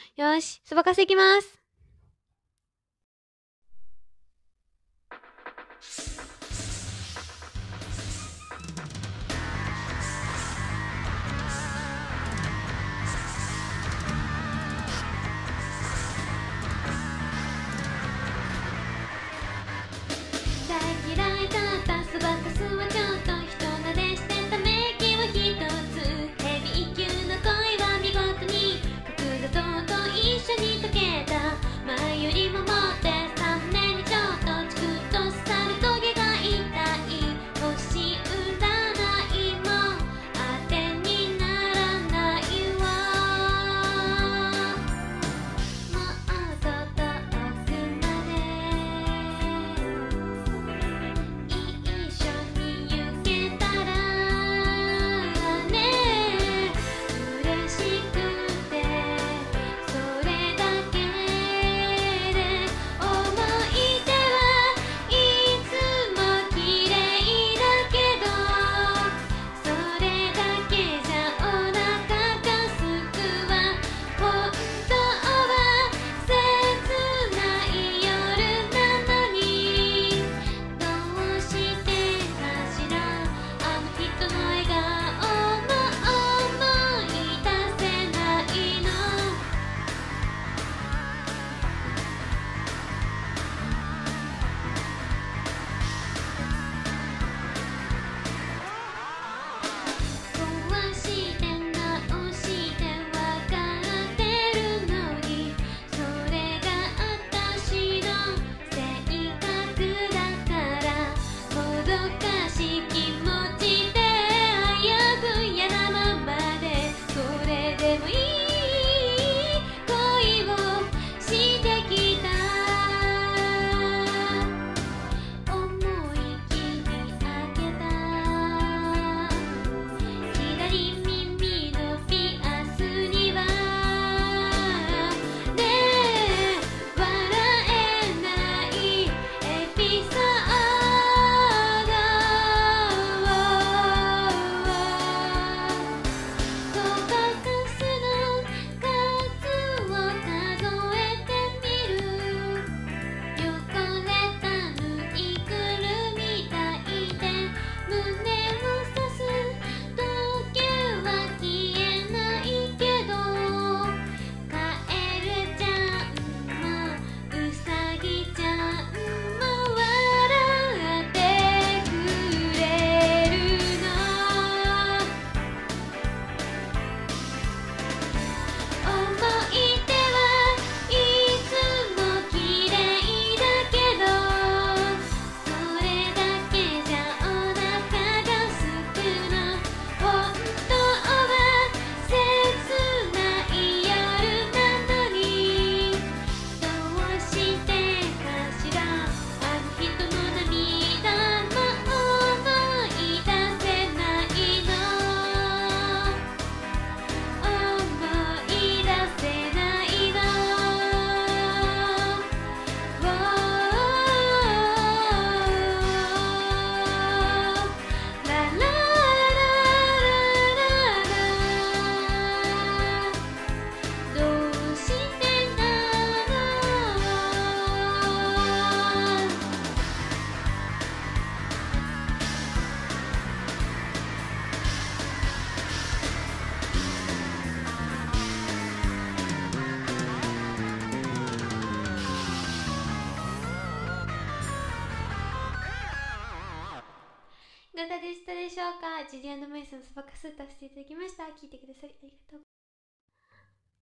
よし、そばかすいきます。大嫌いだったそばかすはちょっと人慣れしてため息を一つ。ヘビー級の恋は見事に角砂糖と一緒に溶けた。前よりももって3年にちょっとチクッと刺さるトゲが痛い。星占いも当てにならないわ。もっと遠くまで一緒に行けたらね。嬉しくてそれだけで思い出はいつも綺麗だけど、それだけじゃお腹がすくわ。本当は切ない夜なのに、どうしてかしらあの人の笑顔も思い出せないの。壊して直して分かってるのに、それが私の性格だから、もどかしい気持ちであやふやなままで、それでもいい恋をしてきた。思い切り開けた左耳のピアスにはねえ笑えないエピソード。そばかすの数を数えてみる。汚れたぬいぐるみたいで胸を刺す時は消えないけど、カエルちゃんもウサギちゃんも笑ってくれるの。思い出はいつも綺麗だけど、それだけじゃお腹がすくの。本当は切ない夜なのに、どうしてかしらあの人の涙も思い出せないの。思い出せないの。ララララララ、どうしてなの。いかがでしたでしょうか。ジュリアンド・メイソンそばかす歌わせていただきました。聞いてくださりありがとう。